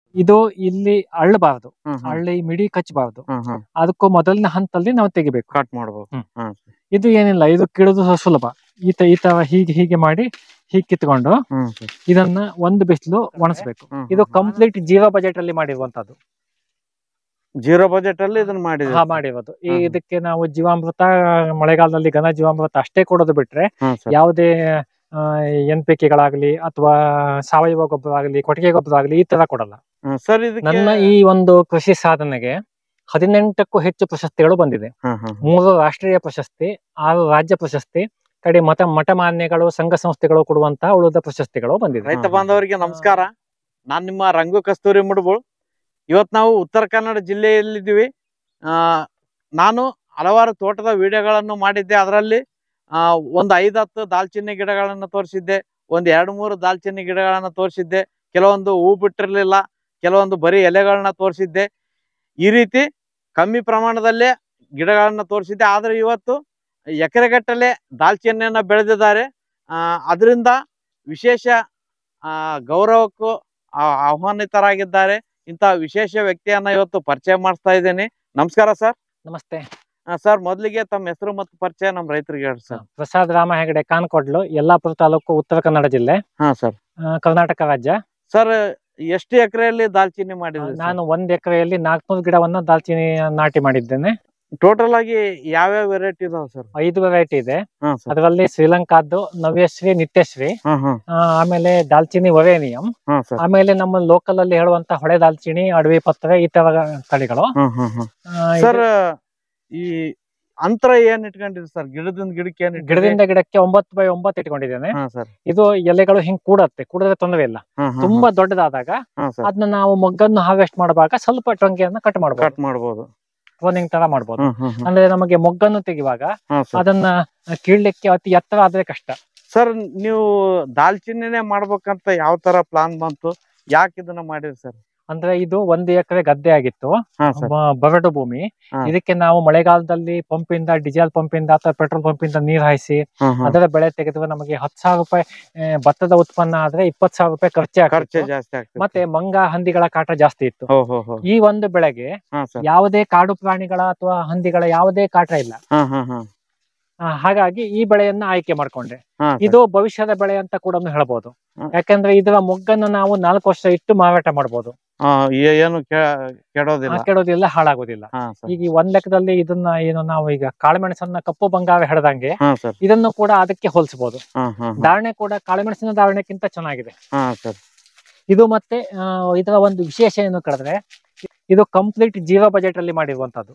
ಇದು ಇಲ್ಲಿ ಅಳ್ಳಬಾರದು, ಹ್ಮ್ ಹ್ಮ್ ಅಳ್ಳಿ ಮಿಡಿ ಕಚ್ಚಬಾರದು. ಹ್ಮ್ ಹ್ಮ್ ಅದಕ್ಕೂ ಮೊದಲಿನ ಹಂತದಲ್ಲಿ ನಾವು ತೆಗಿಬೇಕು. ಕಟ್ ಮಾಡ್ಬೋದು. ಹ್ಮ್. ಹ್ಮ್ ಇದು ಏನಿಲ್ಲ, ಇದು ಕಿಳುದು ಸುಲಭ. ಈ ತರ ಹೀಗೆ ಮಾಡಿ ಹೀಗೆ ಕಿತ್ಕೊಂಡು ಹ್ಮ್ ಸರ್. ಇದನ್ನ ಒಂದು ಬಿಸಿಲು ಒಣಸ್ಬೇಕು. ಹ್ಮ್ ಇದು ಹ್ಮ್. ಕಂಪ್ಲೀಟ್ ಜೀರೋ ಬಜೆಟ್ ಅಲ್ಲಿ ಮಾಡಿರುವಂತದ್ದು. ಜೀರೋ ಬಜೆಟ್ ಅಲ್ಲಿ ಇದನ್ನ ಮಾಡಿದ್ರಿ. ಮಾಡಿರೋದು. ಹ್ಮ್. ಇದಕ್ಕೆ ನಾವು ಜೀವಾಮೃತ, ಮಳೆಗಾಲದಲ್ಲಿ ಘನ ಜೀವಾಮೃತ ಅಷ್ಟೇ ಕೊಡೋದು ಬಿಟ್ರೆ ಹ್ಮ್ ಸರ್. ಯಾವುದೇ NPK ಗಳಾಗ್ಲಿ ಅಥವಾ ಸಾವಯವ ಗೊಬ್ಬರ ಆಗಲಿ, ಕೊಟ್ಟಿಗೆ ಗೊಬ್ಬರ ಆಗಲಿ ಈ ತರ ಕೊಡಲ್ಲ. ಸರ್ ಇದಕ್ಕೆ ನನ್ನ ಈ ಒಂದು ಕೃಷಿ ಸಾಧನೆಗೆ 18ಕ್ಕೂ ಹೆಚ್ಚು ಪ್ರಶಸ್ತಿಗಳು ಬಂದಿದೆ. ಹ್ಮ್ ಹ್ಮ್ 3 ರಾಷ್ಟ್ರೀಯ ಪ್ರಶಸ್ತಿ, 6 ರಾಜ್ಯ ಪ್ರಶಸ್ತಿ, ಕಡೆ ಮಠ ಮಾನ್ಯಗಳು, ಸಂಘ ಸಂಸ್ಥೆಗಳು ಕೊಡುವಂತಹ ಉಳಿದ ಪ್ರಶಸ್ತಿಗಳು ಬಂದಿದೆ. ರೈತ ಬಾಂಧವರಿಗೆ ನಮಸ್ಕಾರ. ನಾನ್ ನಿಮ್ಮ ರಂಗು ಕಸ್ತೂರಿ ಮುಡ್ಬೋಳ್. ಇವತ್ತು ನಾವು ಉತ್ತರ ಕನ್ನಡ ಜಿಲ್ಲೆಯಲ್ಲಿದ್ದೀವಿ. ನಾನು ಹಲವಾರು ತೋಟದ ವಿಡಿಯೋಗಳನ್ನು ಮಾಡಿದ್ದೆ. ಅದರಲ್ಲಿ ಒಂದು 5-10 ದಾಲ್ಚಿನ್ನಿ ಗಿಡಗಳನ್ನು ತೋರಿಸಿದ್ದೆ, ಒಂದು 2-3 ದಾಲ್ಚಿನ್ನಿ ಗಿಡಗಳನ್ನು ತೋರಿಸಿದ್ದೆ. ಕೆಲವೊಂದು ಹೂ ಬಿಟ್ಟಿರ್ಲಿಲ್ಲ, ಕೆಲವೊಂದು ಬರೀ ಎಲೆಗಳನ್ನ ತೋರಿಸಿದ್ದೆ. ಈ ರೀತಿ ಕಮ್ಮಿ ಪ್ರಮಾಣದಲ್ಲೇ ಗಿಡಗಳನ್ನ ತೋರಿಸಿದ್ದೆ. ಆದ್ರೆ ಇವತ್ತು ಎಕರೆಗಟ್ಟಲೆ ದಾಲ್ಚಿನ್ನಿಯನ್ನ ಬೆಳೆದಿದ್ದಾರೆ. ಅದರಿಂದ ವಿಶೇಷ ಗೌರವಕ್ಕೂ ಆಹ್ವಾನಿತರಾಗಿದ್ದಾರೆ. ಇಂಥ ವಿಶೇಷ ವ್ಯಕ್ತಿಯನ್ನ ಇವತ್ತು ಪರಿಚಯ ಮಾಡಿಸ್ತಾ ಇದ್ದೇನೆ. ನಮಸ್ಕಾರ ಸರ್. ನಮಸ್ತೆ ಸರ್, ಮೊದಲಿಗೆ ತಮ್ಮ ಹೆಸರು ಮತ್ತು ಪರಿಚಯ ನಮ್ಮ ರೈತರಿಗೆ ಹೇಳಿ ಸರ್. ಪ್ರಸಾದ್ ರಾಮ ಹೆಗಡೆ, ಕಾನ್ಕೊಡ್ಲು, ಯಲ್ಲಾಪುರ ತಾಲೂಕು, ಉತ್ತರ ಕನ್ನಡ ಜಿಲ್ಲೆ, ಹಾ ಸರ್. ಕರ್ನಾಟಕ ರಾಜ್ಯ. ಸರ್, ಎಷ್ಟು ಎಕರೆಯಲ್ಲಿ ದಾಲ್ಚಿನ್ನಿ ಮಾಡಿದ್ರಿ? ನಾನು 1 ಎಕರೆಯಲ್ಲಿ 400 ಗಿಡವನ್ನ ದಾಲ್ಚಿನ್ನಿ ನಾಟಿ ಮಾಡಿದ್ದೇನೆ. ಟೋಟಲ್ ಆಗಿ ಯಾವ್ಯಾವ ವೆರೈಟಿ ಇದಾವೆ ಸರ್? 5 ವೆರೈಟಿ ಇದೆ. ಹಾ ಸರ್. ಅದರಲ್ಲಿ ಶ್ರೀಲಂಕಾದ್ದು ನವ್ಯಶ್ರೀ, ನಿತ್ಯಶ್ರೀ, ಆಮೇಲೆ ದಾಲ್ಚಿನ್ನಿ ವರೇನಿಯಂ, ಆಮೇಲೆ ನಮ್ಮ ಲೋಕಲ್ ಅಲ್ಲಿ ಹೇಳುವಂತ ಹೊಳೆ ದಾಲ್ಚಿನ್ನಿ, ಅಡವಿ ಪತ್ರೆ, ಈ ತರ ತಳಿಗಳು. ಸರ್, ಈ ಅಂತರ ಏನ್ ಇಟ್ಕೊಂಡಿರಿ ಸರ್? ಗಿಡದಿಂದ ಗಿಡಕ್ಕೆ ಏನ್? ಗಿಡದಿಂದ ಗಿಡಕ್ಕೆ 9x9 ಇಟ್ಕೊಂಡಿದ್ದೇನೆ. ಇದು ಎಲೆಗಳು ಹಿಂಗ್ ಕೂಡಿದ್ರೆ ತೊಂದರೆ ಇಲ್ಲ. ತುಂಬಾ ದೊಡ್ಡದಾದಾಗ ಅದನ್ನ ನಾವು ಮೊಗ್ಗನ್ನು ಹಾರ್ವೆಸ್ಟ್ ಮಾಡುವಾಗ ಸ್ವಲ್ಪ ಟೊಂಗೆಯನ್ನ ಕಟ್ ಮಾಡಬಹುದು, ಕ್ಲೋನಿಂಗ್ ತರ ಮಾಡಬಹುದು. ಅಂದ್ರೆ ನಮಗೆ ಮೊಗ್ಗನ್ನು ತೆಗೆಯುವಾಗ ಅದನ್ನ ಕೀಳ್ಲಿಕ್ಕೆ ಅತಿ ಎತ್ತರ ಆದ್ರೆ ಕಷ್ಟ. ಸರ್, ನೀವು ದಾಲ್ಚಿನ್ನಿನೇ ಮಾಡ್ಬೇಕಂತ ಯಾವ ತರ ಪ್ಲಾನ್ ಬಂತು? ಯಾಕೆ ಇದನ್ನ ಮಾಡಿರಿ ಸರ್? ಅಂದ್ರೆ ಇದು 1 ಎಕರೆ ಗದ್ದೆ ಆಗಿತ್ತು, ಬರಡು ಭೂಮಿ. ಇದಕ್ಕೆ ನಾವು ಮಳೆಗಾಲದಲ್ಲಿ ಪಂಪಿಂದ, ಡೀಸೆಲ್ ಪಂಪಿಂದ ಅಥವಾ ಪೆಟ್ರೋಲ್ ಪಂಪಿಂದ ನೀರ್ ಹಾಯಿಸಿ ಅದರ ಬೆಳೆ ತೆಗೆದು ನಮಗೆ 10,000 ರೂಪಾಯಿ ಭತ್ತದ ಉತ್ಪನ್ನ ಆದ್ರೆ 20,000 ರೂಪಾಯಿ ಖರ್ಚು ಜಾಸ್ತಿ ಆಗ್ತದೆ. ಮತ್ತೆ ಮಂಗ ಹಂದಿಗಳ ಕಾಟ ಜಾಸ್ತಿ ಇತ್ತು. ಈ ಒಂದು ಬೆಳೆಗೆ ಯಾವುದೇ ಕಾಡು ಪ್ರಾಣಿಗಳ ಅಥವಾ ಹಂದಿಗಳ ಯಾವುದೇ ಕಾಟ ಇಲ್ಲ. ಹಾಗಾಗಿ ಈ ಬೆಳೆಯನ್ನ ಆಯ್ಕೆ ಮಾಡ್ಕೊಂಡೆ. ಇದು ಭವಿಷ್ಯದ ಬೆಳೆ ಅಂತ ಕೂಡ ಹೇಳ್ಬೋದು. ಯಾಕಂದ್ರೆ ಇದರ ಮೊಗ್ಗನ್ನು ನಾವು 4 ವರ್ಷ ಇಟ್ಟು ಮಾರಾಟ ಮಾಡಬಹುದು. ಏನು ಕೆಡೋದಿಲ್ಲ, ಹಾಳಾಗೋದಿಲ್ಲ. ಈಗ 1 ಲೆಕ್ಕದಲ್ಲಿ ಇದನ್ನ ಏನು ನಾವು ಈಗ ಕಾಳುಮೆಣಸನ್ನ ಕಪ್ಪು ಬಂಗಾರ ಹಿಡ್ದಂಗೆ ಇದನ್ನು ಕೂಡ ಅದಕ್ಕೆ ಹೋಲಿಸಬಹುದು. ಧಾರಣೆ ಕೂಡ ಕಾಳುಮೆಣಸಿನ ಧಾರಣೆಕ್ಕಿಂತ ಚೆನ್ನಾಗಿದೆ ಇದು. ಮತ್ತೆ ಇದರ ಒಂದು ವಿಶೇಷ ಏನು ಕಳೆದ್ರೆ, ಇದು ಕಂಪ್ಲೀಟ್ ಜೀರೋ ಬಜೆಟ್ ಅಲ್ಲಿ ಮಾಡಿರುವಂತದ್ದು.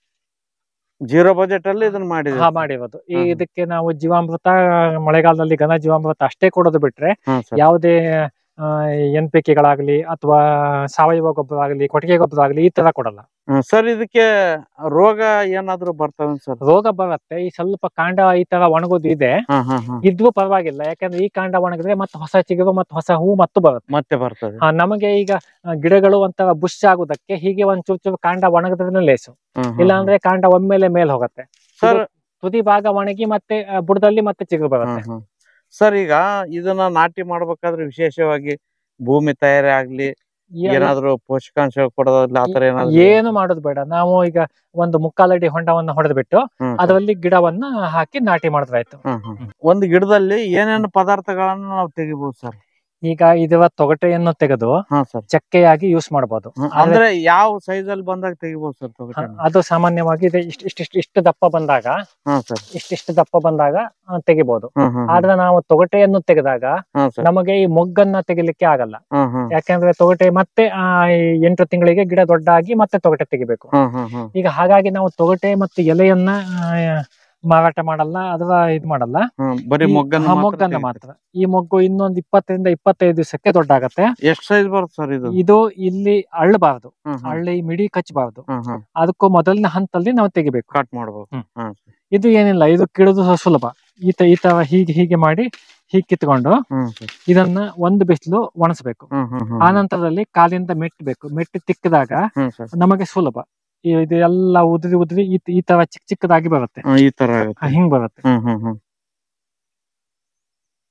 ಜೀರೋ ಬಜೆಟ್ ಅಲ್ಲಿ ಇದನ್ನ ಮಾಡಿರೋದು. ಇದಕ್ಕೆ ನಾವು ಜೀವಾಮೃತ, ಮಳೆಗಾಲದಲ್ಲಿ ಘನ ಜೀವಾಮೃತ ಅಷ್ಟೇ ಕೊಡೋದು ಬಿಟ್ರೆ ಯಾವುದೇ NPK ಗಳಾಗ್ಲಿ ಅಥವಾ ಸಾವಯವ ಗೊಬ್ಬರ ಆಗಲಿ, ಕೊಟ್ಟಿಗೆ ಗೊಬ್ಬರ ಆಗಲಿ ಈ ತರ ಕೊಡಲ್ಲ. ಸರ್, ಇದಕ್ಕೆ ರೋಗ ಏನಾದ್ರು ಬರ್ತವೆ ಸರ್? ರೋಗ ಬರುತ್ತೆ. ಈ ಸ್ವಲ್ಪ ಕಾಂಡ ಈ ತರ ಒಣಗೋದು ಇದೆ, ಇದ್ರೂ ಪರವಾಗಿಲ್ಲ. ಯಾಕಂದ್ರೆ ಈ ಕಾಂಡ ಒಣಗಿದ್ರೆ ಮತ್ತೆ ಹೊಸ ಚಿಗುರು ಮತ್ತೆ ಹೊಸ ಹೂ ಮತ್ತೆ ಬರ್ತದೆ. ನಮಗೆ ಈಗ ಗಿಡಗಳು ಒಂಥರ ಬುಷ್ ಆಗುದಕ್ಕೆ ಹೀಗೆ ಒಂದ್ ಚೂರು ಕಾಂಡ ಒಣಗಿದ್ರೆ ಲೇಸು, ಇಲ್ಲ ಅಂದ್ರೆ ಕಾಂಡ ಒಮ್ಮೆಲೆ ಮೇಲ್ ಹೋಗುತ್ತೆ. ಸರ್, ತುದಿ ಭಾಗ ಒಣಗಿ ಮತ್ತೆ ಬುಡದಲ್ಲಿ ಮತ್ತೆ ಚಿಗುರು ಬರುತ್ತೆ. ಸರ್, ಈಗ ಇದನ್ನ ನಾಟಿ ಮಾಡ್ಬೇಕಾದ್ರೆ ವಿಶೇಷವಾಗಿ ಭೂಮಿ ತಯಾರಿ ಆಗ್ಲಿ, ಏನಾದ್ರು ಪೋಷಕಾಂಶ ಕೊಡೋದಿಲ್ಲ, ಆತರ ಏನು ಮಾಡೋದು ಬೇಡ. ನಾವು ಈಗ ಒಂದು 3/4 ಅಡಿ ಹೊಂಡವನ್ನ ಹೊಡೆದ್ಬಿಟ್ಟು ಅದರಲ್ಲಿ ಗಿಡವನ್ನ ಹಾಕಿ ನಾಟಿ ಮಾಡಿದ್ರಾಯ್ತು. ಒಂದು ಗಿಡದಲ್ಲಿ ಏನೇನು ಪದಾರ್ಥಗಳನ್ನ ನಾವು ತೆಗಿಬಹುದು ಸರ್? ಈಗ ಇದರ ತೊಗಟೆಯನ್ನು ತೆಗೆದು ಚಕ್ಕೆಯಾಗಿ ಯೂಸ್ ಮಾಡಬಹುದು. ಅಂದ್ರೆ ಯಾವ ಸೈಜ್ ಅಲ್ಲಿ ಬಂದಾಗ ತೆಗಿಬಹುದು ಸರ್ ತೊಗಟೆ? ಅದು ಸಾಮಾನ್ಯವಾಗಿ ಇಷ್ಟು ದಪ್ಪ ಬಂದಾಗ, ಇಷ್ಟಿಷ್ಟು ದಪ್ಪ ಬಂದಾಗ ತೆಗಿಬಹುದು. ಆದ್ರೆ ನಾವು ತೊಗಟೆಯನ್ನು ತೆಗೆದಾಗ ನಮಗೆ ಈ ಮೊಗ್ಗನ್ನ ತೆಗಿಲಿಕ್ಕೆ ಆಗಲ್ಲ. ಯಾಕಂದ್ರೆ ತೊಗಟೆ ಮತ್ತೆ 8 ತಿಂಗಳಿಗೆ ಗಿಡ ದೊಡ್ಡಾಗಿ ಮತ್ತೆ ತೊಗಟೆ ತೆಗಿಬೇಕು. ಈಗ ಹಾಗಾಗಿ ನಾವು ತೊಗಟೆ ಮತ್ತು ಎಲೆಯನ್ನ ಮಾರಾಟ ಮಾಡಲ್ಲ, ಅಥವಾ ಇದು ಮಾಡಲ್ಲ, ಬರೀ ಮೊಗ್ಗನ್ನ ಮಾತ್ರ. ಈ ಮೊಗ್ಗು ಇನ್ನೊಂದು 20 ರಿಂದ 25 ದಿವಸಕ್ಕೆ ದೊಡ್ಡ ಆಗತ್ತೆ. ಎಷ್ಟು ಸೈಜ್ ಬರುತ್ತೆ ಸರ್ ಇದು? ಇದು ಇಲ್ಲಿ ಅಳ್ಳಬಾರದು, ಅಳ್ಳಿ ಮಿಡಿ ಕಚ್ಚಬಾರದು. ಅದಕ್ಕೂ ಮೊದಲಿನ ಹಂತದಲ್ಲಿ ನಾವು ತೆಗಿಬೇಕು, ಕಟ್ ಮಾಡಬಹುದು. ಇದು ಏನಿಲ್ಲ, ಇದು ಕಿಳುದು ಸುಲಭ. ಈ ತರ ಹೀಗೆ ಮಾಡಿ ಹೀಗೆ ಕಿತ್ಕೊಂಡು ಇದನ್ನ ಒಂದು ಬಿಸಿಲು ಒಣಸ್ಬೇಕು. ಆ ನಂತರದಲ್ಲಿ ಕಾಲಿಂದ ಮೆಟ್ಟಬೇಕು. ಮೆಟ್ಟಿ ತಿಕ್ಕಿದಾಗ ನಮಗೆ ಸುಲಭ. ಇದು ಎಲ್ಲ ಉದ್ರಿ ಈ ತರ ಚಿಕ್ಕದಾಗಿ ಬರುತ್ತೆ. ಈ ತರ ಹಿಂಗ್ ಬರುತ್ತೆ.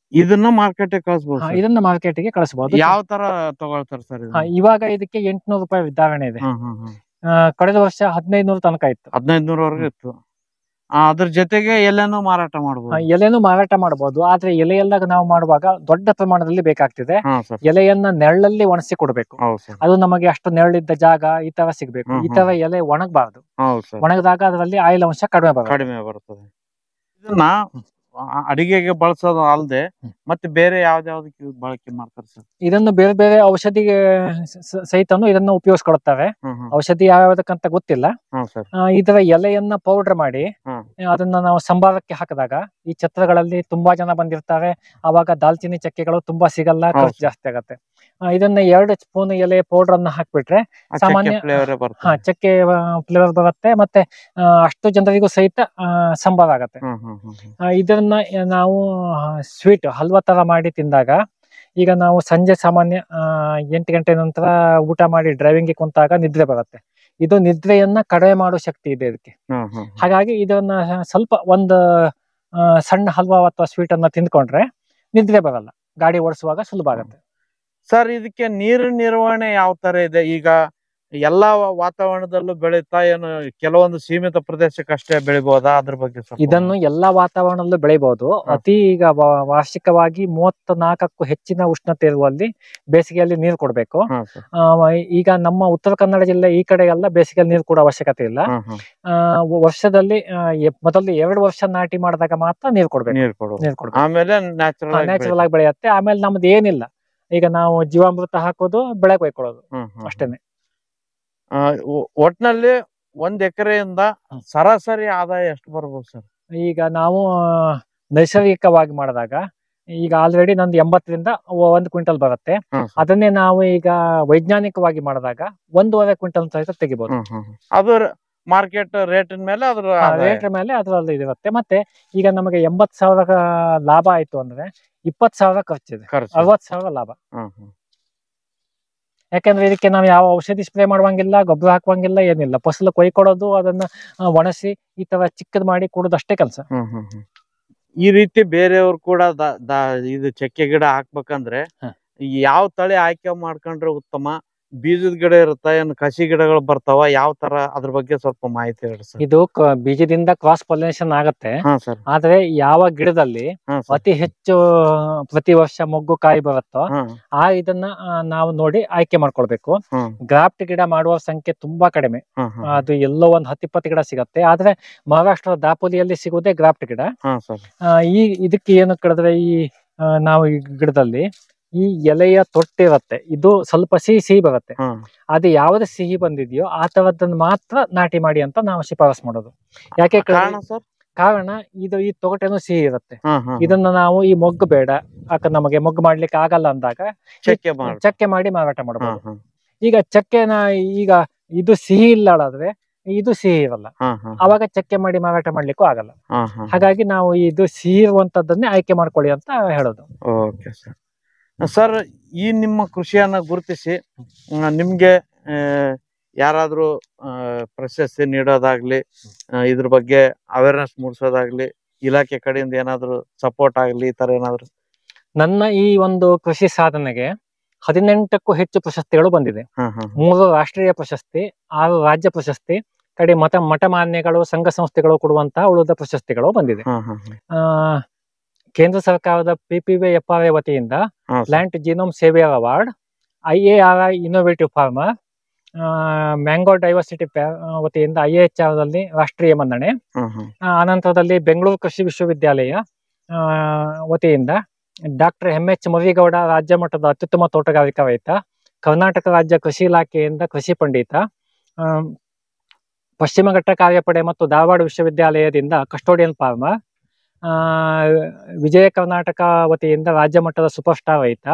ಇದನ್ನ ಮಾರ್ಕೆಟ್ ಕಳಿಸಬಹುದು. ಇದನ್ನ ಮಾರ್ಕೆಟ್ಗೆ ಕಳಿಸಬಹುದು. ಯಾವ ತರ ತಗೊಳ್ತಾರೆ ಸರ್? ಇವಾಗ ಇದಕ್ಕೆ 800 ರೂಪಾಯಿ ವಿತರಣೆ ಇದೆ. ಕಳೆದ ವರ್ಷ 1500 ತನಕ ಇತ್ತು. 1500 ಇತ್ತು. ಅದ್ರ ಜೊತೆಗೆ ಎಲೆನೂ ಮಾರಾಟ ಮಾಡಬಹುದು. ಎಲೆನೂ ಮಾರಾಟ ಮಾಡಬಹುದು. ಆದ್ರೆ ಎಲೆಯೆಲ್ಲ ನಾವು ಮಾಡುವಾಗ ದೊಡ್ಡ ಪ್ರಮಾಣದಲ್ಲಿ ಬೇಕಾಗ್ತಿದೆ. ಎಲೆಯನ್ನ ನೆರಳಲ್ಲಿ ಒಣಸಿ ಕೊಡ್ಬೇಕು. ಅದು ನಮಗೆ ಅಷ್ಟು ನೆರಳಿದ್ದ ಜಾಗ ಈ ತರ ಸಿಗ್ಬೇಕು. ಈ ತರ ಎಲೆ ಒಣಗಬಾರ್ದು. ಒಣಗದಾಗ ಅದರಲ್ಲಿ ಆಯಿಲ್ ಅಂಶ ಕಡಿಮೆ ಬರ್ತದೆ. ಇದನ್ನ ಅಡಿಗೆಗೆ ಬಳಸೋದು ಅಲ್ಲದೆ ಮತ್ತೆ ಬೇರೆ ಯಾವ್ದಾವ್ದಕ್ಕೆ ಬಳಕೆ ಮಾಡ್ತಾರೆ ಸರ್? ಇದನ್ನು ಬೇರೆ ಬೇರೆ ಔಷಧಿಗೆ ಸಹಿತನು ಇದನ್ನ ಉಪಯೋಗಿಸ್ಕೊಳ್ತಾರೆ. ಔಷಧಿ ಯಾವ್ದಕ್ಕಂತ ಗೊತ್ತಿಲ್ಲ. ಇದರ ಎಲೆಯನ್ನ ಪೌಡರ್ ಮಾಡಿ ಅದನ್ನ ನಾವು ಸಂಬಾರಕ್ಕೆ ಹಾಕಿದಾಗ ಈ ಛತ್ರಗಳಲ್ಲಿ ತುಂಬಾ ಜನ ಬಂದಿರ್ತಾರೆ. ಅವಾಗ ದಾಲ್ಚಿನ್ನಿ ಚಕ್ಕೆಗಳು ತುಂಬಾ ಸಿಗಲ್ಲ, ಖರ್ಚು ಜಾಸ್ತಿ ಆಗತ್ತೆ. ಇದನ್ನ 2 ಸ್ಪೂನ್ ಎಲೆ ಪೌಡರ್ ಅನ್ನ ಹಾಕ್ಬಿಟ್ರೆ ಸಾಮಾನ್ಯ ಚಕ್ಕೆ ಫ್ಲೇವರ್ ಬರುತ್ತೆ. ಮತ್ತೆ ಅಷ್ಟು ಜನರಿಗೂ ಸಹಿತ ಸಂಬಾರ ಆಗತ್ತೆ. ಇದನ್ನ ನಾವು ಸ್ವೀಟ್ ಹಲ್ವಾ ತರ ಮಾಡಿ ತಿಂದಾಗ, ಈಗ ನಾವು ಸಂಜೆ ಸಾಮಾನ್ಯ 8 ಗಂಟೆ ನಂತರ ಊಟ ಮಾಡಿ ಡ್ರೈವಿಂಗ್ ಕುಂತಾಗ ನಿದ್ರೆ ಬರುತ್ತೆ. ಇದು ನಿದ್ರೆಯನ್ನ ಕಡಿಮೆ ಮಾಡೋ ಶಕ್ತಿ ಇದೆ ಇದಕ್ಕೆ. ಹಾಗಾಗಿ ಇದನ್ನ ಸ್ವಲ್ಪ ಒಂದು ಸಣ್ಣ ಹಲ್ವಾ ಅಥವಾ ಸ್ವೀಟ್ ಅನ್ನ ತಿಂದ್ಕೊಂಡ್ರೆ ನಿದ್ರೆ ಬರಲ್ಲ, ಗಾಡಿ ಓಡಿಸುವಾಗ ಸುಲಭ ಆಗತ್ತೆ. ಸರ್, ಇದಕ್ಕೆ ನೀರಿನ ನಿರ್ವಹಣೆ ಯಾವ ತರ ಇದೆ? ಈಗ ಎಲ್ಲಾ ವಾತಾವರಣದಲ್ಲೂ ಬೆಳೀತಾ ಏನು ಕೆಲವೊಂದು ಸೀಮಿತ ಪ್ರದೇಶಕ್ಕೆ ಅಷ್ಟೇ ಬೆಳಿಬಹುದಾ? ಅದ್ರ ಬಗ್ಗೆ ಇದನ್ನು ಎಲ್ಲಾ ವಾತಾವರಣದಲ್ಲೂ ಬೆಳಿಬಹುದು. ಅತಿ ಈಗ ವಾರ್ಷಿಕವಾಗಿ 34ಕ್ಕೂ ಹೆಚ್ಚಿನ ಉಷ್ಣತೆ ಇರುವಲ್ಲಿ ಬೇಸಿಗೆಯಲ್ಲಿ ನೀರು ಕೊಡ್ಬೇಕು. ಈಗ ನಮ್ಮ ಉತ್ತರ ಕನ್ನಡ ಜಿಲ್ಲೆ ಈ ಕಡೆ ಎಲ್ಲ ಬೇಸಿಗೆಯಲ್ಲಿ ನೀರು ಕೊಡೋ ಅವಶ್ಯಕತೆ ಇಲ್ಲ. ವರ್ಷದಲ್ಲಿ ಮೊದಲು 2 ವರ್ಷ ನಾಟಿ ಮಾಡಿದಾಗ ಮಾತ್ರ ನೀರು ಕೊಡ್ಬೇಕು. ಆಮೇಲೆ ನ್ಯಾಚುರಲ್ ಆಗಿ ಬೆಳೆಯುತ್ತೆ. ಆಮೇಲೆ ನಮ್ದು ಏನಿಲ್ಲ, ಈಗ ನಾವು ಜೀವಾಮೃತ ಹಾಕೋದು, ಬೆಳೆ ಕೊಯ್ಕೊಳ್ಳೋದು ಅಷ್ಟೇನೆ. ಒಟ್ನಲ್ಲಿ 1 ಎಕರೆಯಿಂದ ಸರಾಸರಿ ಆದಾಯ ಎಷ್ಟು ಬರ್ಬೋದು ಸರ್? ಈಗ ನಾವು ನೈಸರ್ಗಿಕವಾಗಿ ಮಾಡಿದಾಗ ಈಗ ಆಲ್ರೆಡಿ ನಂದು 80ರಿಂದ 1 ಕ್ವಿಂಟಲ್ ಬರುತ್ತೆ. ಅದನ್ನೇ ನಾವು ಈಗ ವೈಜ್ಞಾನಿಕವಾಗಿ ಮಾಡಿದಾಗ 1.5 ಕ್ವಿಂಟಲ್ ಸಹಿತ ತೆಗಿಬಹುದು. ಅದು ಮಾರ್ಕೆಟ್ ರೇಟಿನ ಮೇಲೆ ಅದರಲ್ಲಿ ಇರುತ್ತೆ. ಮತ್ತೆ ಈಗ ನಮಗೆ 80,000 ಲಾಭ ಆಯ್ತು ಅಂದ್ರೆ 20,000 ಖರ್ಚಿದೆ, 60,000 ಲಾಭ. ಯಾಕಂದ್ರೆ ಇದಕ್ಕೆ ನಾವು ಯಾವ ಔಷಧಿ ಸ್ಪ್ರೇ ಮಾಡುವಂಗಿಲ್ಲ, ಗೊಬ್ಬರ ಹಾಕುವಂಗಿಲ್ಲ, ಏನಿಲ್ಲ. ಫಸಲು ಕೊಯ್ಕೊಡೋದು, ಅದನ್ನ ಒಣಸಿ ಈ ತರ ಚಿಕ್ಕದ್ ಮಾಡಿ ಕೊಡೋದಷ್ಟೇ ಕೆಲಸ. ಈ ರೀತಿ ಬೇರೆಯವ್ರು ಕೂಡ ಇದು ಚಕ್ಕೆ ಗಿಡ ಹಾಕ್ಬೇಕಂದ್ರೆ ಯಾವ ತಳಿ ಆಯ್ಕೆ ಮಾಡ್ಕೊಂಡ್ರೆ ಉತ್ತಮ? ಬೀಜದ ಗಿಡ ಇರುತ್ತಾ, ಏನು ಕಸಿ ಗಿಡಗಳು ಬರ್ತಾವ? ಯಾವ ತರ ಅದ್ರ ಬಗ್ಗೆ ಸ್ವಲ್ಪ ಮಾಹಿತಿ ಹೇಳಿ ಸರ್. ಇದು ಬೀಜದಿಂದ ಕ್ರಾಸ್ ಪಾಲಿನೇಷನ್ ಆಗತ್ತೆ. ಆದ್ರೆ ಯಾವ ಗಿಡದಲ್ಲಿ ಅತಿ ಹೆಚ್ಚು ಪ್ರತಿ ವರ್ಷ ಮೊಗ್ಗು ಕಾಯಿ ಬರುತ್ತೋ ಇದನ್ನ ನಾವು ನೋಡಿ ಆಯ್ಕೆ ಮಾಡ್ಕೊಳ್ಬೇಕು. ಗ್ರಾಫ್ಟ್ ಗಿಡ ಮಾಡುವ ಸಂಖ್ಯೆ ತುಂಬಾ ಕಡಿಮೆ. ಅದು ಎಲ್ಲೋ 10-20 ಗಿಡ ಸಿಗತ್ತೆ. ಆದ್ರೆ ಮಹಾರಾಷ್ಟ್ರದ ದಾಪೋಲಿಯಲ್ಲಿ ಸಿಗುವುದೇ ಗ್ರಾಫ್ಟ್ ಗಿಡ. ಇದಕ್ಕೆ ಏನು ಕಡಿದ್ರೆ ನಾವು ಈ ಗಿಡದಲ್ಲಿ ಈ ಎಲೆಯ ತೊಟ್ಟಿರುತ್ತೆ, ಇದು ಸ್ವಲ್ಪ ಸಿಹಿ ಬರುತ್ತೆ. ಅದು ಯಾವ್ದು ಸಿಹಿ ಬಂದಿದೆಯೋ ಆ ತರದನ್ನ ಮಾತ್ರ ನಾಟಿ ಮಾಡಿ ಅಂತ ನಾವು ಶಿಫಾರಸ್ ಮಾಡೋದು. ಯಾಕೆ ಕಾರಣ ಇದು ಈ ತೊಗಟೆನೂ ಸಿಹಿ ಇರುತ್ತೆ. ಇದನ್ನ ನಾವು ಈ ಮೊಗ್ಗು ಬೇಡ, ನಮಗೆ ಮೊಗ್ಗು ಮಾಡ್ಲಿಕ್ಕೆ ಆಗಲ್ಲ ಅಂದಾಗ ಚಕ್ಕೆ ಮಾಡಿ ಮಾರಾಟ ಮಾಡಬಹುದು. ಈಗ ಚಕ್ಕೆನ ಈಗ ಇದು ಸಿಹಿ ಇಲ್ಲಾದ್ರೆ ಇದು ಸಿಹಿ ಇರಲ್ಲ, ಅವಾಗ ಚಕ್ಕೆ ಮಾಡಿ ಮಾರಾಟ ಮಾಡ್ಲಿಕ್ಕೂ ಆಗಲ್ಲ. ಹಾಗಾಗಿ ನಾವು ಇದು ಸಿಹಿ ಇರುವಂತದ್ದನ್ನೇ ಆಯ್ಕೆ ಮಾಡ್ಕೊಳ್ಳಿ ಅಂತ ಹೇಳೋದು. ಸರ್, ಈ ನಿಮ್ಮ ಕೃಷಿಯನ್ನ ಗುರುತಿಸಿ ನಿಮ್ಗೆ ಯಾರಾದ್ರೂ ಪ್ರಶಸ್ತಿ ನೀಡೋದಾಗ್ಲಿ, ಇದ್ರ ಬಗ್ಗೆ ಅವೇರ್ನೆಸ್ ಮೂಡಿಸೋದಾಗ್ಲಿ, ಇಲಾಖೆ ಕಡೆಯಿಂದ ಏನಾದ್ರು ಸಪೋರ್ಟ್ ಆಗ್ಲಿ, ಈ ತರ ಏನಾದ್ರು? ನನ್ನ ಈ ಒಂದು ಕೃಷಿ ಸಾಧನೆಗೆ 18ಕ್ಕೂ ಹೆಚ್ಚು ಪ್ರಶಸ್ತಿಗಳು ಬಂದಿದೆ. 3 ರಾಷ್ಟ್ರೀಯ ಪ್ರಶಸ್ತಿ, 6 ರಾಜ್ಯ ಪ್ರಶಸ್ತಿ, ಕಡೆ ಮಠ ಮಾನ್ಯಗಳು, ಸಂಘ ಸಂಸ್ಥೆಗಳು ಕೊಡುವಂತಹ ಉಳಿದ ಪ್ರಶಸ್ತಿಗಳು ಬಂದಿದೆ. ಕೇಂದ್ರ ಸರ್ಕಾರದ PPVFRA ವತಿಯಿಂದ plant genome saviour award, IARI innovative farmer, mango diversity ವತಿಯಿಂದ IAHR ದಲ್ಲಿ ರಾಷ್ಟ್ರೀಯ ಮನ್ನಣೆ, ಅನಂತರದಲ್ಲಿ ಬೆಂಗಳೂರು ಕೃಷಿ ವಿಶ್ವವಿದ್ಯಾಲಯ ವತಿಯಿಂದ ಡಾಕ್ಟರ್ MH ಮುರಿಗೌಡ ರಾಜ್ಯ ಮಟ್ಟದ ಅತ್ಯುತ್ತಮ ತೋಟಗಾರಿಕಾ ರೈತ, ಕರ್ನಾಟಕ ರಾಜ್ಯ ಕೃಷಿ ಇಲಾಖೆಯಿಂದ ಕೃಷಿ ಪಂಡಿತ, ಪಶ್ಚಿಮ ಘಟ್ಟ ಕಾರ್ಯಪಡೆ ಮತ್ತು ಧಾರವಾಡ ವಿಶ್ವವಿದ್ಯಾಲಯದಿಂದ ಕಸ್ಟೋಡಿಯನ್ ಫಾರ್ಮರ್, ವಿಜಯ ಕರ್ನಾಟಕ ವತಿಯಿಂದ ರಾಜ್ಯ ಮಟ್ಟದ ಸೂಪರ್ ಸ್ಟಾರ್ ರೈತ,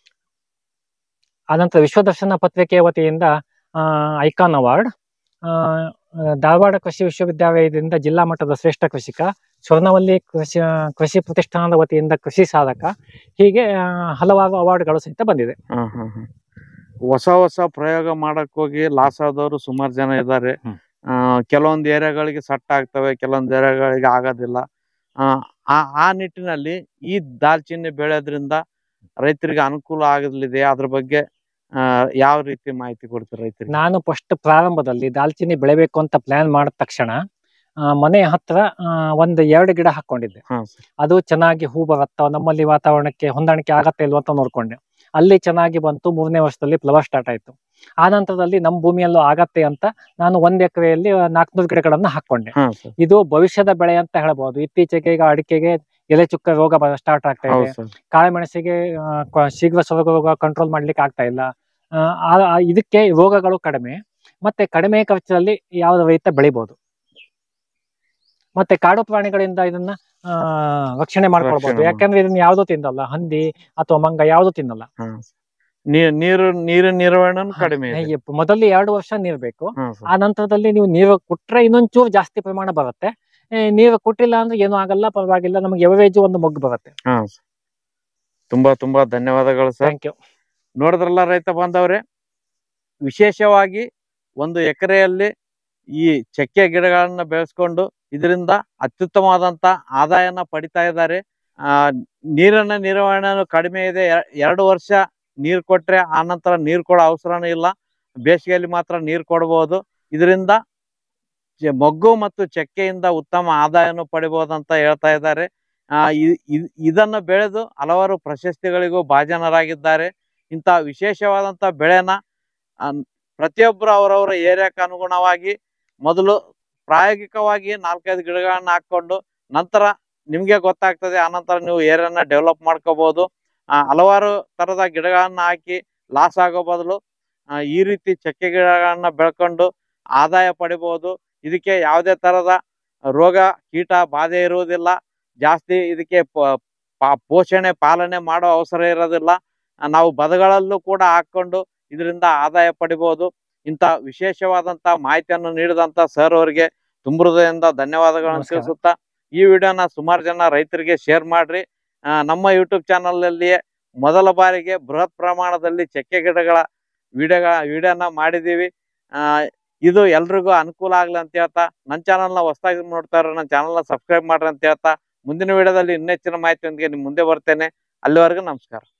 ಅನಂತರ ವಿಶ್ವದರ್ಶನ ಪತ್ರಿಕೆ ವತಿಯಿಂದ ಐಕಾನ್ ಅವಾರ್ಡ್, ಧಾರವಾಡ ಕೃಷಿ ವಿಶ್ವವಿದ್ಯಾಲಯದಿಂದ ಜಿಲ್ಲಾ ಮಟ್ಟದ ಶ್ರೇಷ್ಠ ಕೃಷಿಕ, ಸ್ವರ್ಣವಲ್ಲಿ ಕೃಷಿ ಪ್ರತಿಷ್ಠಾನದ ವತಿಯಿಂದ ಕೃಷಿ ಸಾಧಕ, ಹೀಗೆ ಹಲವಾರು ಅವಾರ್ಡ್ಗಳು ಸಹಿತ ಬಂದಿದೆ. ಹೊಸ ಪ್ರಯೋಗ ಮಾಡಕ್ ಹೋಗಿ ಲಾಸ್ ಆದವರು ಸುಮಾರು ಜನ ಇದ್ದಾರೆ. ಕೆಲವೊಂದು ಏರಿಯಾಗಳಿಗೆ ಸೆಟ್ ಆಗ್ತವೆ, ಕೆಲವೊಂದು ಏರಿಯಾಗಳಿಗೆ ಆಗೋದಿಲ್ಲ. ಆ ನಿಟ್ಟಿನಲ್ಲಿ ಈ ದಾಲ್ಚಿನ್ನಿ ಬೆಳೆಯೋದ್ರಿಂದ ರೈತರಿಗೆ ಅನುಕೂಲ ಆಗಲಿದೆ, ಅದ್ರ ಬಗ್ಗೆ ಯಾವ ರೀತಿ ಮಾಹಿತಿ ಕೊಡ್ತಾರೆ ರೈತರಿಗೆ? ನಾನು ಫಸ್ಟ್ ಪ್ರಾರಂಭದಲ್ಲಿ ದಾಲ್ಚಿನ್ನಿ ಬೆಳಿಬೇಕು ಅಂತ ಪ್ಲಾನ್ ಮಾಡಿದ ತಕ್ಷಣ ಮನೆ ಹತ್ರ ಒಂದು 2 ಗಿಡ ಹಾಕೊಂಡಿದ್ದೆ. ಅದು ಚೆನ್ನಾಗಿ ಹೂ ಬರುತ್ತಾ, ನಮ್ಮಲ್ಲಿ ವಾತಾವರಣಕ್ಕೆ ಹೊಂದಾಣಿಕೆ ಆಗತ್ತೆ ಇಲ್ವಾ ಅಂತ ನೋಡ್ಕೊಂಡೆ. ಅಲ್ಲಿ ಚೆನ್ನಾಗಿ ಬಂತು. 3ನೇ ವರ್ಷದಲ್ಲಿ ಫ್ಲವರ್ ಸ್ಟಾರ್ಟ್ ಆಯ್ತು. ಆ ನಂತರದಲ್ಲಿ ನಮ್ಮ ಭೂಮಿಯಲ್ಲೂ ಆಗತ್ತೆ ಅಂತ ನಾನು 1 ಎಕರೆಯಲ್ಲಿ 400 ಗಿಡಗಳನ್ನ ಹಾಕೊಂಡೆ. ಇದು ಭವಿಷ್ಯದ ಬೆಳೆ ಅಂತ ಹೇಳ್ಬಹುದು. ಇತ್ತೀಚೆಗೆ ಈಗ ಅಡಿಕೆಗೆ ಎಲೆ ಚುಕ್ಕ ರೋಗ ಸ್ಟಾರ್ಟ್ ಆಗ್ತಾ ಇದೆ. ಕಾಳುಮೆಣಸಿಗೆ ಶೀಘ್ರ ಸೊರಗ ರೋಗ ಕಂಟ್ರೋಲ್ ಮಾಡ್ಲಿಕ್ಕೆ ಆಗ್ತಾ ಇಲ್ಲ. ಇದಕ್ಕೆ ರೋಗಗಳು ಕಡಿಮೆ, ಮತ್ತೆ ಕಡಿಮೆ ಖರ್ಚಲ್ಲಿ ಯಾವ ರೈತ ಬೆಳಿಬಹುದು. ಮತ್ತೆ ಕಾಡು ಪ್ರಾಣಿಗಳಿಂದ ಇದನ್ನ ರಕ್ಷಣೆ ಮಾಡ್ಕೊಳ್ಬಹುದು. ಯಾಕಂದ್ರೆ ಇದನ್ನ ಯಾವ್ದು ತಿನ್ನಲ್ಲ, ಹಂದಿ ಅಥವಾ ಮಂಗ ಯಾವ್ದು ತಿನ್ನಲ್ಲ. ನೀರು ನಿರ್ವಹಣೆ ಕಡಿಮೆ. ಮೊದಲು 2 ವರ್ಷ ನೀರ್ ಬೇಕು. ಆ ನಂತರದಲ್ಲಿ ನೀವು ನೀರು ಕೊಟ್ರೆ ಇನ್ನೊಂಚೂರು ಜಾಸ್ತಿ ಪ್ರಮಾಣ ಬರುತ್ತೆ. ನೀರು ಕೊಟ್ಟಿಲ್ಲ ಅಂದ್ರೆ ಏನೂ ಆಗಲ್ಲ, ಪರವಾಗಿಲ್ಲ. ನಮ್ಗೆ ಎವರೇಜ್ ಒಂದು ಮೊಗ್ಗು ಬರುತ್ತೆ. ತುಂಬಾ ಧನ್ಯವಾದಗಳು ಸರ್. Thank you. ನೋಡಿದ್ರಲ್ಲ ರೈತ ಬಾಂಧವರೇ, ವಿಶೇಷವಾಗಿ 1 ಎಕರೆಯಲ್ಲಿ ಈ ಚಕ್ಕೆ ಗಿಡಗಳನ್ನ ಬೆಳೆಸ್ಕೊಂಡು ಇದರಿಂದ ಅತ್ಯುತ್ತಮವಾದಂತ ಆದಾಯನ ಪಡಿತಾ ಇದ್ದಾರೆ. ನೀರಿನ ನಿರ್ವಹಣೆ ಕಡಿಮೆ ಇದೆ. 2 ವರ್ಷ ನೀರು ಕೊಟ್ರೆ ಆನಂತರ ನೀರು ಕೊಡೋ ಅವಸರನೂ ಇಲ್ಲ. ಬೇಸಿಗೆಯಲ್ಲಿ ಮಾತ್ರ ನೀರು ಕೊಡಬಹುದು. ಇದರಿಂದ ಮೊಗ್ಗು ಮತ್ತು ಚಕ್ಕೆಯಿಂದ ಉತ್ತಮ ಆದಾಯನು ಪಡಿಬಹುದಂತ ಹೇಳ್ತಾ ಇದ್ದಾರೆ. ಇದನ್ನು ಬೆಳೆದು ಹಲವಾರು ಪ್ರಶಸ್ತಿಗಳಿಗೂ ಭಾಜನರಾಗಿದ್ದಾರೆ. ಇಂಥ ವಿಶೇಷವಾದಂತ ಬೆಳೆನ ಪ್ರತಿಯೊಬ್ಬರು ಅವರವರ ಏರಿಯಾಕ್ಕೆ ಅನುಗುಣವಾಗಿ ಮೊದಲು ಪ್ರಾಯೋಗಿಕವಾಗಿ 4-5 ಗಿಡಗಳನ್ನ ಹಾಕೊಂಡು ನಂತರ ನಿಮ್ಗೆ ಗೊತ್ತಾಗ್ತದೆ. ಆನಂತರ ನೀವು ಏರಿಯಾನ ಡೆವಲಪ್ ಮಾಡ್ಕೋಬಹುದು. ಹಲವಾರು ತರದ ಗಿಡಗಳನ್ನ ಹಾಕಿ ಲಾಸ್ ಆಗೋ ಬದಲು ಈ ರೀತಿ ಚಕ್ಕೆ ಗಿಡಗಳನ್ನ ಬೆಳ್ಕೊಂಡು ಆದಾಯ ಪಡಿಬಹುದು. ಇದಕ್ಕೆ ಯಾವುದೇ ತರದ ರೋಗ ಕೀಟ ಬಾಧೆ ಇರುವುದಿಲ್ಲ. ಜಾಸ್ತಿ ಇದಕ್ಕೆ ಪೋಷಣೆ ಪಾಲನೆ ಮಾಡೋ ಅವಸರ ಇರೋದಿಲ್ಲ. ನಾವು ಬದಗಳಲ್ಲೂ ಕೂಡ ಹಾಕೊಂಡು ಇದರಿಂದ ಆದಾಯ ಪಡಿಬಹುದು. ಇಂಥ ವಿಶೇಷವಾದಂತ ಮಾಹಿತಿಯನ್ನು ನೀಡಿದಂತ ಸರ್ ಅವರಿಗೆ ತುಂಬ ಹೃದಯದಿಂದ ಧನ್ಯವಾದಗಳನ್ನು ತಿಳಿಸುತ್ತಾ ಈ ವಿಡಿಯೋನ ಸುಮಾರು ಜನ ರೈತರಿಗೆ ಶೇರ್ ಮಾಡ್ರಿ. ನಮ್ಮ ಯೂಟ್ಯೂಬ್ ಚಾನಲ್ ಅಲ್ಲಿಯೇ ಮೊದಲ ಬಾರಿಗೆ ಬೃಹತ್ ಪ್ರಮಾಣದಲ್ಲಿ ಚಕ್ಕೆ ಗಿಡಗಳ ವಿಡಿಯೋನ ಮಾಡಿದೀವಿ. ಇದು ಎಲ್ರಿಗೂ ಅನುಕೂಲ ಆಗ್ಲಿ ಅಂತ ಹೇಳ್ತಾ, ನನ್ನ ಚಾನಲ್ನ ಹೊಸದಾಗಿ ನೋಡ್ತಾ ಇರೋ ನನ್ನ ಚಾನಲ್ನ ಸಬ್ಸ್ಕ್ರೈಬ್ ಮಾಡ್ರಿ ಅಂತ ಹೇಳ್ತಾ, ಮುಂದಿನ ವಿಡಿಯೋದಲ್ಲಿ ಇನ್ನೆಚ್ಚಿನ ಮಾಹಿತಿಯೊಂದಿಗೆ ನಿಮ್ಮ ಮುಂದೆ ಬರ್ತೇನೆ. ಅಲ್ಲಿವರೆಗೂ ನಮಸ್ಕಾರ.